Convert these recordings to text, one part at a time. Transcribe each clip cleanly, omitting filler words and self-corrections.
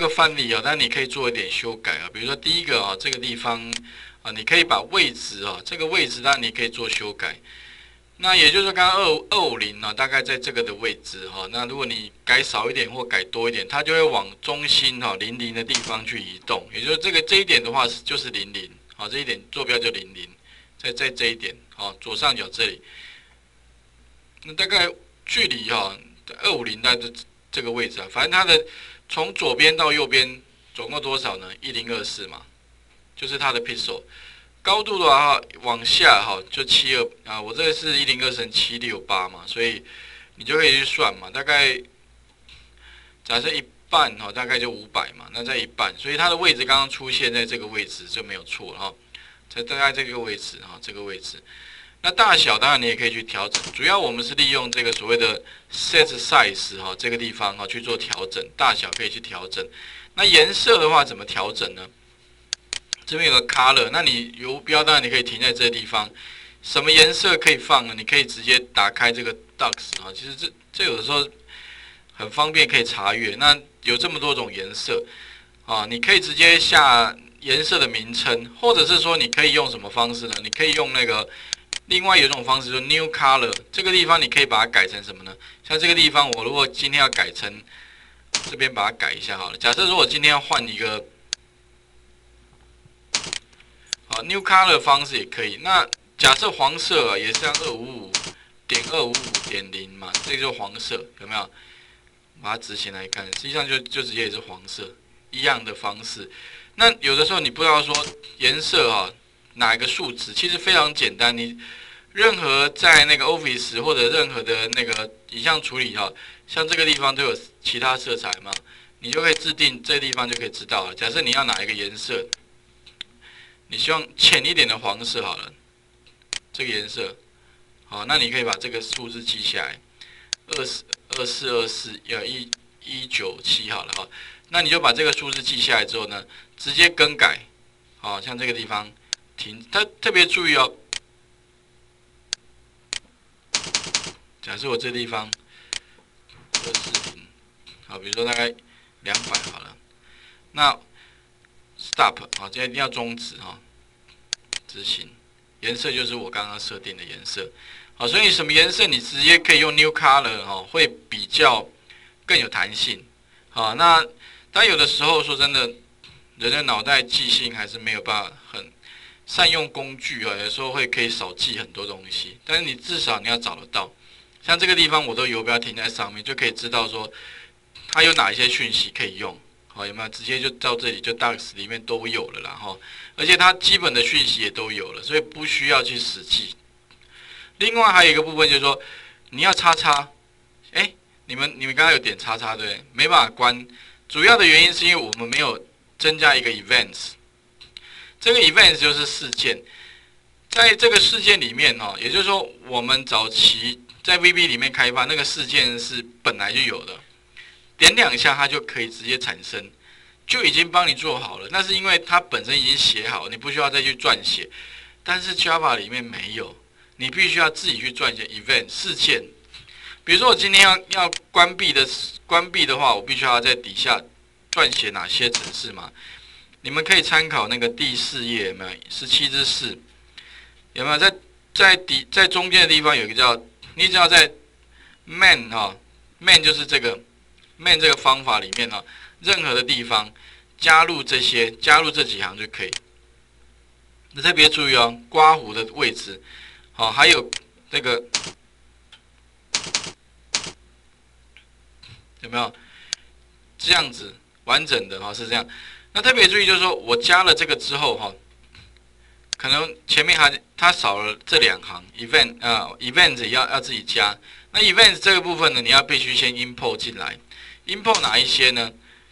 个范例啊，但你可以做一点修改啊。比如说第一个啊，这个地方啊，你可以把位置啊，这个位置当然你可以做修改。那也就是说，刚刚250呢，大概在这个的位置哈。那如果你改少一点或改多一点，它就会往中心哈00的地方去移动。也就是这一点的话就是00，好，这一点坐标就00，在这一点，好，左上角这里。那大概距离哈250在这个位置啊，反正它的从左边到右边总共多少呢？1024嘛，就是它的 pixel。高度的话，往下哈就72啊，我这个是1024×768嘛，所以你就可以去算嘛，大概假设一半哈，大概就500嘛，那在一半，所以它的位置刚刚出现在这个位置就没有错哈，在大概这个位置哈，这个位置。那大小当然你也可以去调整，主要我们是利用这个所谓的 set size 哈这个地方哈去做调整，大小可以去调整。那颜色的话怎么调整呢？这边有个 color， 那你游标当然你可以停在这个地方。什么颜色可以放呢？你可以直接打开这个 Dux 啊，其实这有的时候很方便可以查阅。那有这么多种颜色啊，你可以直接下颜色的名称，或者是说你可以用什么方式呢？你可以用那个另外有一种方式，就是 New Color。这个地方你可以把它改成什么呢？像这个地方，我如果今天要改成这边把它改一下好了。假设如果今天要换一个。好 ，New Color 方式也可以。那假设黄色啊，也是像255.255.0嘛，这个就是黄色，有没有？把它执行来看，实际上就直接也是黄色，一样的方式。那有的时候你不知道说颜色啊哪一个数值，其实非常简单。你任何在那个 Office 或者任何的那个影像处理哈，像这个地方都有其他色彩嘛，你就可以制定这个地方就可以知道了。假设你要哪一个颜色。你希望浅一点的黄色好了，这个颜色，好，那你可以把这个数字记下来，2424，197好了哈，那你就把这个数字记下来之后呢，直接更改，好，像这个地方停，它特别注意哦。假设我这地方240，好，比如说大概200好了，那。Stop 啊，这一定要终止哈，执行。颜色就是我刚刚设定的颜色，好，所以什么颜色你直接可以用 New Color 哈，会比较更有弹性。好，那但有的时候说真的，人的脑袋记性还是没有办法很善用工具啊，有时候可以少记很多东西，但是你至少你要找得到。像这个地方我都游标停在上面，就可以知道说它有哪一些讯息可以用。好，有没有直接就到这里就 Dux 里面都有了啦哈，而且它基本的讯息也都有了，所以不需要去死记。另外还有一个部分就是说，你要叉叉，你们刚刚有点叉叉对不对？没办法关，主要的原因是因为我们没有增加一个 events， 这个 events 就是事件，在这个事件里面哈，也就是说我们早期在 VB 里面开发那个事件是本来就有的。点2下，它就可以直接产生，就已经帮你做好了。那是因为它本身已经写好，你不需要再去撰写。但是 Java 里面没有，你必须要自己去撰写 event 事件。比如说我今天要关闭的话，我必须要在底下撰写哪些程式嘛？你们可以参考那个第4页，有没有17之4？有没有在中间的地方有一个叫，你只要在 main 哈 ，main 就是这个。main 这个方法里面呢，任何的地方加入这几行就可以。那特别注意哦，刮胡的位置，好，还有这个有没有这样子完整的哈？是这样。那特别注意就是说我加了这个之后哈，可能前面它少了这2行 event 也要自己加。那 event 这个部分呢，你要必须先 import 进来。import 哪一些呢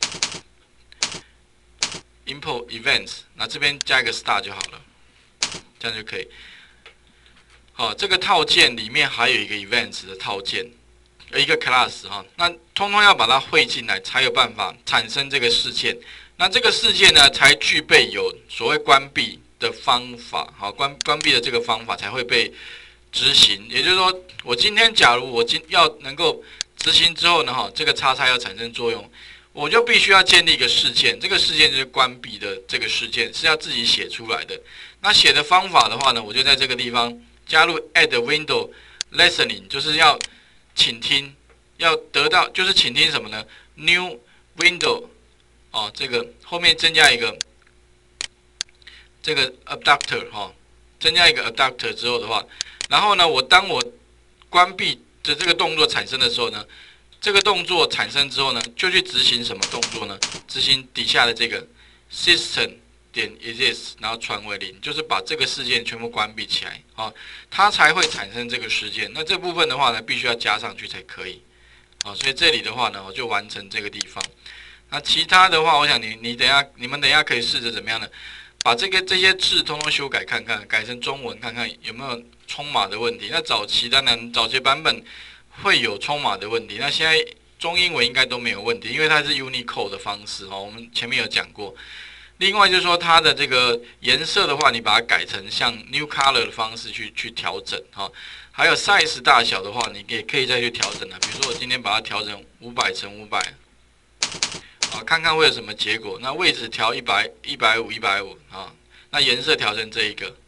？import events， 那这边加一个 star 就好了，这样就可以。好，这个套件里面还有一个 events 的套件，有一个 class 哈，那通通要把它汇进来，才有办法产生这个事件。那这个事件呢，才具备有所谓关闭的方法，好，关闭的这个方法才会被执行。也就是说，我今天假如要能够执行之后呢，这个叉叉要产生作用， 我就必须要建立一个事件，这个事件就是关闭的这个事件是要自己写出来的。那写的方法的话呢，我就在这个地方加入 add window listening， 就是要倾听，要得到就是倾听什么呢 ？new window 哦，这个后面增加一个这个 abductor 哈、哦，增加一个 abductor 之后的话，然后呢，当我关闭的这个动作产生的时候呢，这个动作产生之后呢，就去执行什么动作呢？执行底下的这个 system 点 exist， 然后传为0，就是把这个事件全部关闭起来，啊、哦，它才会产生这个事件。那这部分的话呢，必须要加上去才可以，啊、哦，所以这里的话呢，我就完成这个地方。那其他的话，我想你们等一下可以试着怎么样呢？把这些字通通修改看看，改成中文看看有没有冲码的问题。那早期版本会有冲码的问题，那现在中英文应该都没有问题，因为它是 Unicode 的方式哦，我们前面有讲过。另外就是说它的这个颜色的话，你把它改成像 New Color 的方式去调整哈。还有 size 大小的话，你也可以再去调整的。比如说我今天把它调成500乘500。啊，看看会有什么结果。那位置调100、150、150啊。那颜色调成这一个，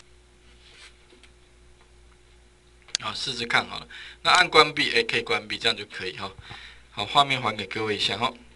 啊，试试看好了。那按关闭，可以关闭，这样就可以哈。好，画面还给各位一下哈。